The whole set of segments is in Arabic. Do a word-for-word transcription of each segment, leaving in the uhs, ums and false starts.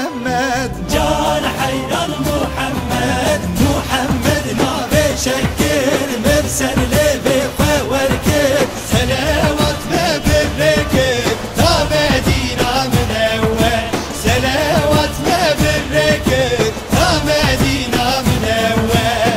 محمد جان حيران محمد محمد نابي شكل مبسل لبي وركب سلاوات ما بالركب تا مدينة منور سلاوات ما بالركب تا مدينة منور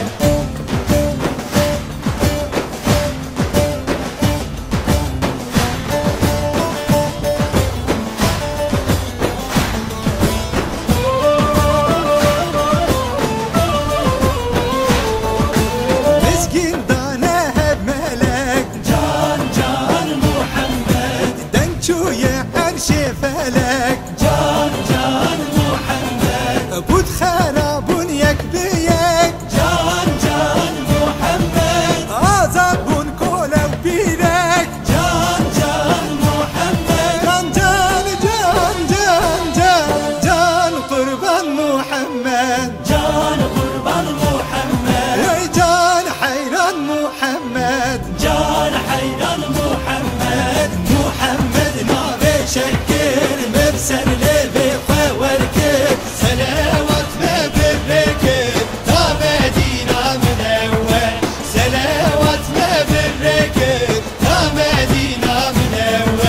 مسكين دانها بملك جان جان محمد دنشو يا عرش فلك جان جان محمد بود خراب يك بيك جان جان محمد آزاد بون كولا وبيرك جان جان محمد جان جان جان جان جان جان قربان محمد جان قربان محمد يا جان حيران محمد جان حيران محمد محمد نابي شكل مبسل لبي وركب سلاوات ما بالركب تا مدينة منور سلاوات ما بالركب تا مدينة منور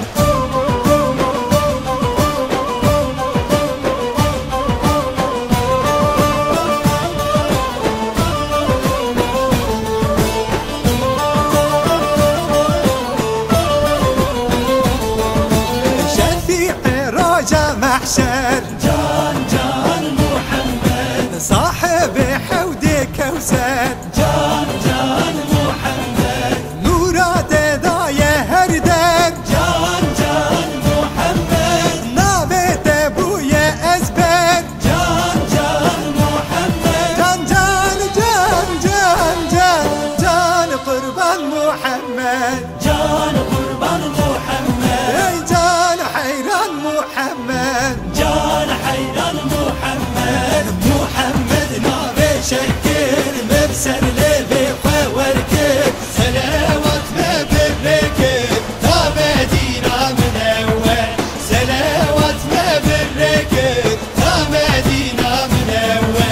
شفيع راجع محشر جان جان محمد صاحب حوض كوثر جان جان محمد نورات داية هردر جان جان محمد نابت ابويا ازبر جان جان محمد جان جان جان جان جان جان قربان محمد جان قربان محمد اي جان حيران محمد جان حيران محمد محمد نابي شكل مبسل لبي وركب سلاوات ما بالركب تا مدينة منور سلاوات ما بالركب تا مدينة منور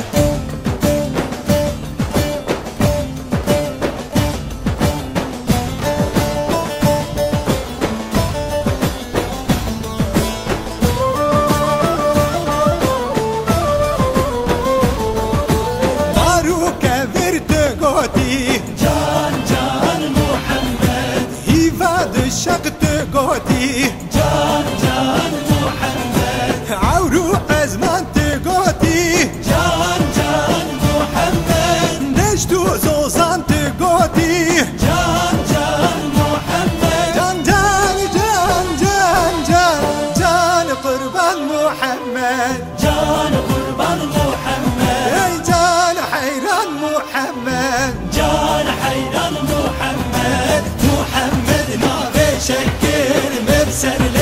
باروك ورد قوتي جان جان محمد هيفاد شقت قوتي جان جان محمد عورو ازمان تقوتي جان جان محمد نجدو زوزان تقوتي جان جان محمد جان جان جان جان جان جان قربان محمد جان قربان محمد اي جان حيران محمد جان حيران محمد محمد نابي شكل مبسل